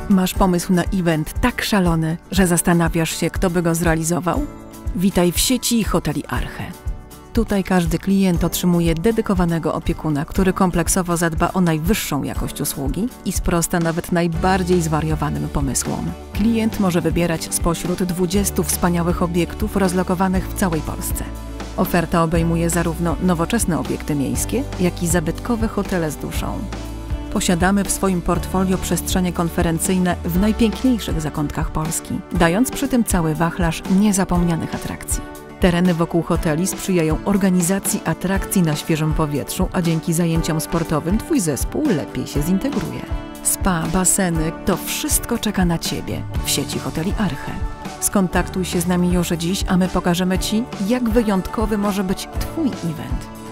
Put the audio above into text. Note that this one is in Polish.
Masz pomysł na event tak szalony, że zastanawiasz się, kto by go zrealizował? Witaj w sieci hoteli Arche. Tutaj każdy klient otrzymuje dedykowanego opiekuna, który kompleksowo zadba o najwyższą jakość usługi i sprosta nawet najbardziej zwariowanym pomysłom. Klient może wybierać spośród 20 wspaniałych obiektów rozlokowanych w całej Polsce. Oferta obejmuje zarówno nowoczesne obiekty miejskie, jak i zabytkowe hotele z duszą. Posiadamy w swoim portfolio przestrzenie konferencyjne w najpiękniejszych zakątkach Polski, dając przy tym cały wachlarz niezapomnianych atrakcji. Tereny wokół hoteli sprzyjają organizacji atrakcji na świeżym powietrzu, a dzięki zajęciom sportowym Twój zespół lepiej się zintegruje. Spa, baseny, to wszystko czeka na Ciebie w sieci hoteli Arche. Skontaktuj się z nami już dziś, a my pokażemy Ci, jak wyjątkowy może być Twój event.